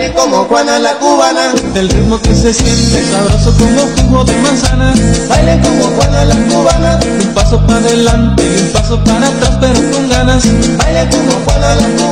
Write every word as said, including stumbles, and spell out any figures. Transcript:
baile como Juana la cubana. Del ritmo que se siente sabroso como jugo de manzana. Baile como Juana la cubana. Un paso para adelante y un paso para atrás pero con ganas. Baile como Juana la cubana.